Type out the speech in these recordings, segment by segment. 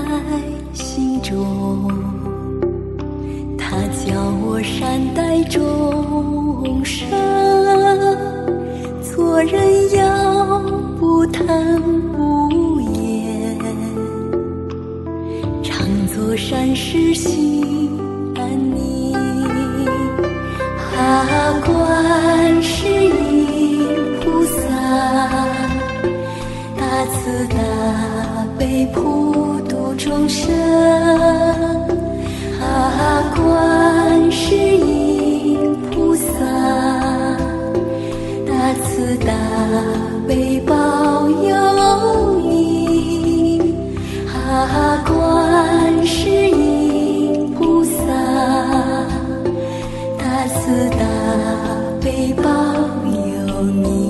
心中，它教我善待众生。做人要不贪不厌，常做善事心安宁。观世音菩萨，大慈大悲普度众生。观世音菩萨，大慈大悲保佑你。观世音菩萨，大慈大悲保佑你。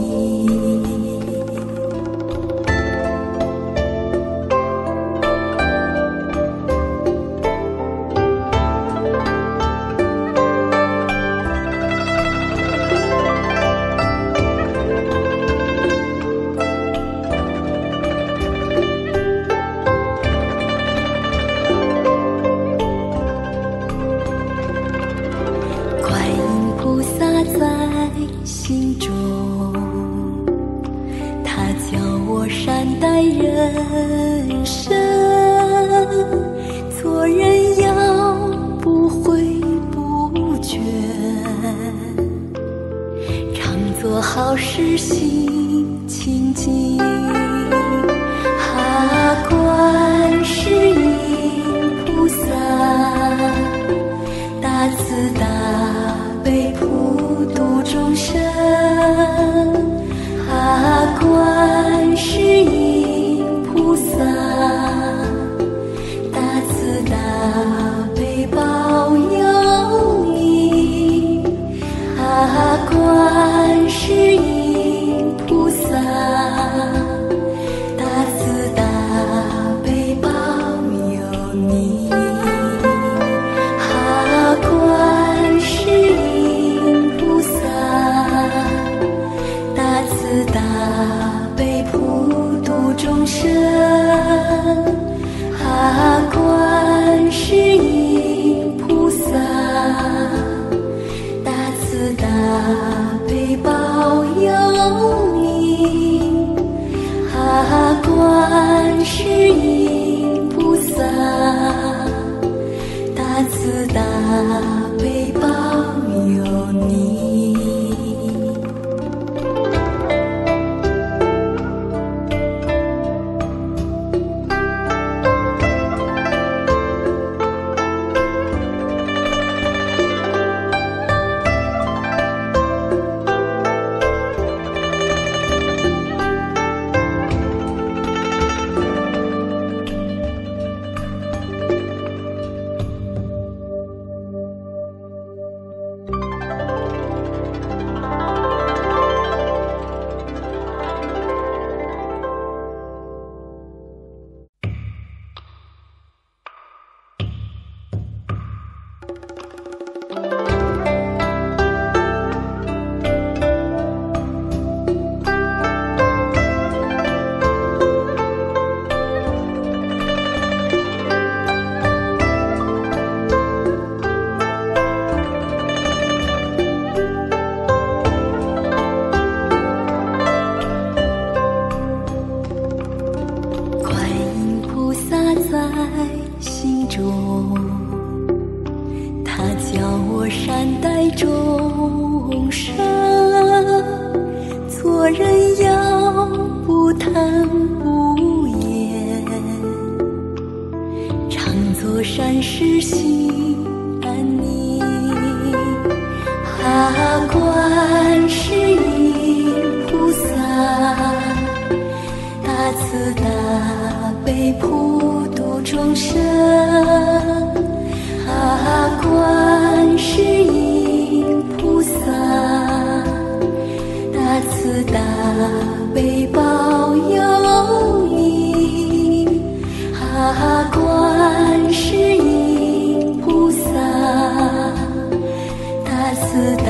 在心中，它教我善待人生。做人要不悔不倦，常做好事心清净。观世音菩萨，大慈大悲普度众生。观世音菩萨，大慈大悲保佑你。观世音菩萨，大慈大悲保佑你。观世音菩萨，大慈大悲普度众生。观世音菩萨，大慈大悲保佑你。观世音菩萨，大慈大悲保佑你。心中，它教我善待众生。做人要不贪不厌，常做善事心安宁。观世音菩萨，大慈大悲普度众生。观世音菩萨，大慈大悲保佑你。观世音菩萨，大慈大